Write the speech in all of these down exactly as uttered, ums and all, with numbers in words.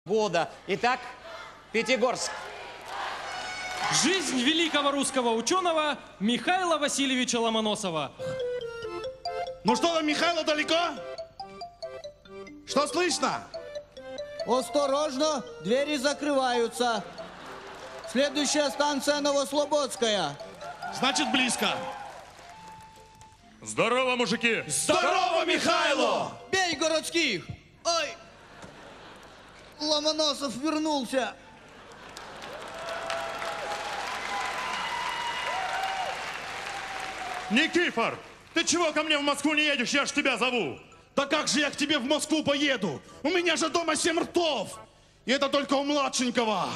года. Итак, Пятигорск. Жизнь великого русского ученого Михаила Васильевича Ломоносова. Ну что там, Михайло, далеко? Что слышно? Осторожно, двери закрываются. Следующая станция Новослободская. Значит, близко. Здорово, мужики! Здорово, Михайло! Бей городских! Ой! Ломоносов вернулся. Никифор, ты чего ко мне в Москву не едешь? Я ж тебя зову. Да как же я к тебе в Москву поеду? У меня же дома семь ртов. И это только у младшенького.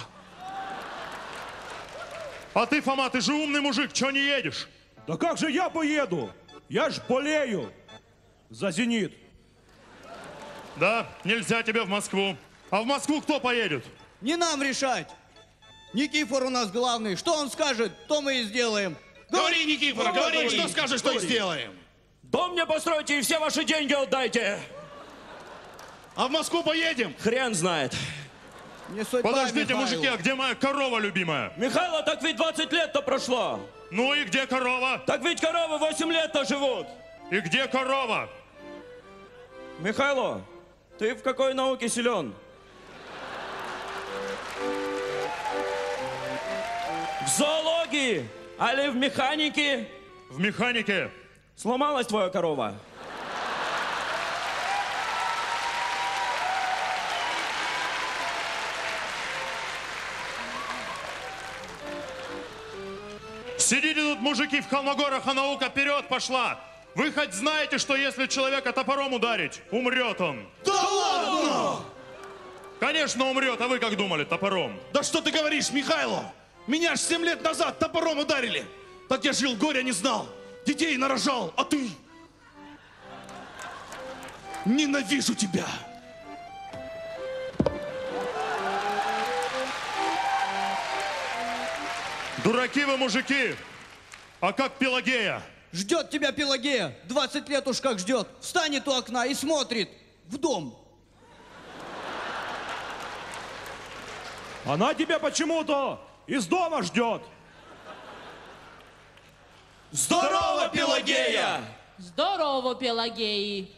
А ты, Фома, ты же умный мужик, чего не едешь? Да как же я поеду? Я ж болею за «Зенит». Да, нельзя тебе в Москву. А в Москву кто поедет? Не нам решать. Никифор у нас главный. Что он скажет, то мы и сделаем. Говори, Никифор, говори, что скажешь, что и сделаем. Дом мне постройте и все ваши деньги отдайте. А в Москву поедем? Хрен знает. Не судьба, Подождите, Михайло. мужики, а где моя корова любимая? Михайло, так ведь двадцать лет-то прошло. Ну и где корова? Так ведь коровы восемь лет-то живут. И где корова? Михайло, ты в какой науке силен? В зоологии, али в механике? В механике. Сломалась твоя корова? Сидите тут, мужики, в Холмогорах, а наука вперед пошла. Вы хоть знаете, что если человека топором ударить, умрет он? Да ладно! Конечно, умрет, а вы как думали, топором? Да что ты говоришь, Михайло? Меня ж семь лет назад топором ударили. Так я жил, горя не знал. Детей нарожал, а ты? Ненавижу тебя. Дураки вы, мужики! А как Пелагея? Ждет тебя Пелагея. двадцать лет уж как ждет. Встанет у окна и смотрит в дом. Она тебя почему-то из дома ждет. Здорово, Пелагея! Здорово, Пелагеи!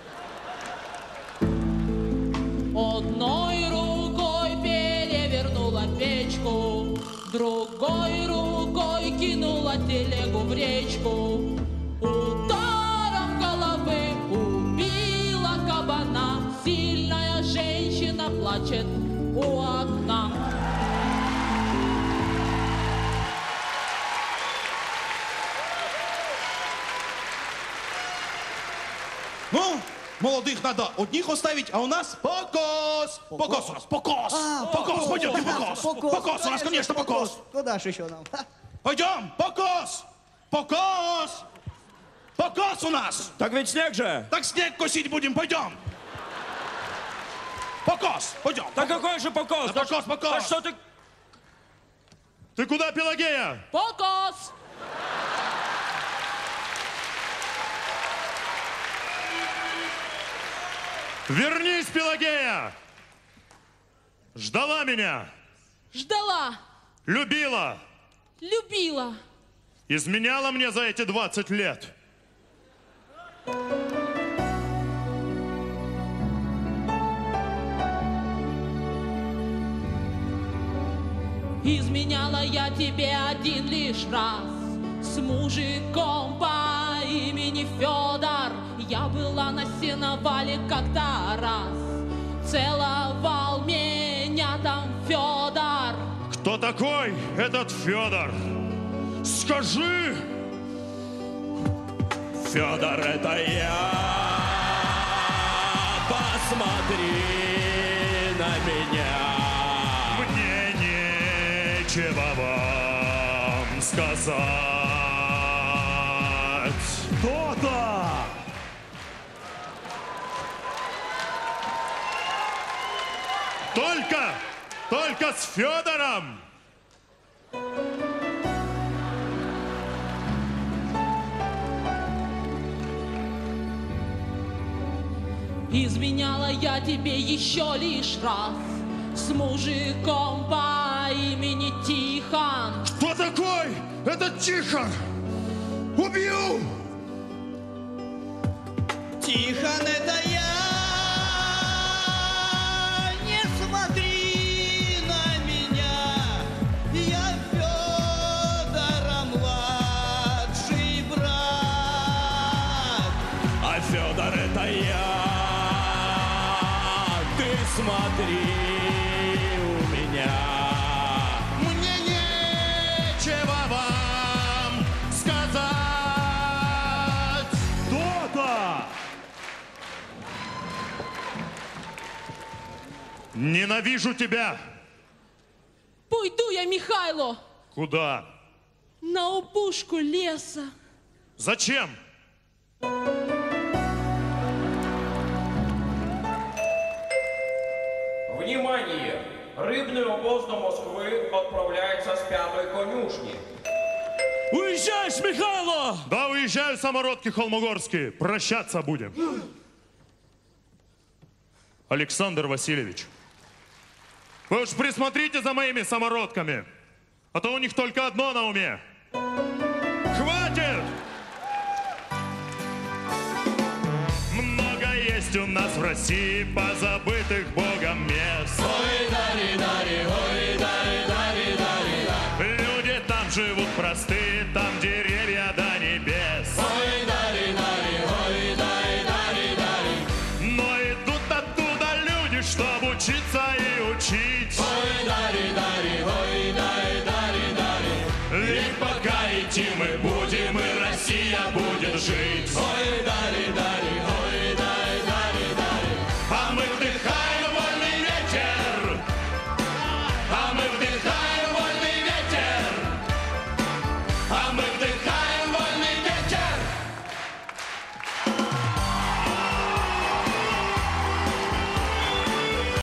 Одной рукой перевернула печку, другой рукой кинула телегу в речку. Ударом головы убила кабана. Сильная женщина плачет у окна. Ну, молодых надо одних оставить, а у нас покос. Покос у нас, покос. А, покос, пойдемте, покос. Покос у нас, конечно, покос. Куда ж еще нам? Ха. Пойдем, покос. Покос. Покос у нас. Так ведь снег же. Так снег косить будем, пойдем. Покос, пойдем. Да какой же покос? Да покос, покос. Да что ты... Ты куда, Пелагея? Покос! Вернись, Пелагея! Ждала меня, Ждала, любила, любила. изменяла мне за эти двадцать лет. Изменяла я тебе один лишь раз с мужиком по имени Федор. Я была на сеновале как-то раз. Целовал меня там Федор. Кто такой этот Федор? Скажи! Федор, это я. Посмотри на меня. Мне нечего вам сказать. Кто-то! Только, только с Федором! Изменяла я тебе еще лишь раз с мужиком по имени Тихон. Кто такой? Это Тихон! Убью! Тихон, это я. Не смотри на меня. Я Федора младший брат. А Федор это я. Ты смотри у меня. Мне нечего вам сказать. Кто-то! Ненавижу тебя. Пойду я, Михайло, Куда? на опушку леса. Зачем? Внимание! Рыбный обоз до Москвы отправляется с пятой конюшни. Уезжаешь, Михайло! Да, уезжаю, самородки холмогорские. Прощаться будем. Александр Васильевич, вы уж присмотрите за моими самородками, а то у них только одно на уме. Хватит! Много есть у нас в России позабытых Богом мест. Ой, дари, дари, ой, дари, дари, дари, дари. Люди там живут простые, там деревья до небес. Ой, дари, дари, ой, дари, дари, дари. Но идут оттуда люди, чтобы учиться и учить. Ой, дари, дари, ой, дари, дари, дари. Ведь пока идти мы будем, и Россия будет жить. Ой,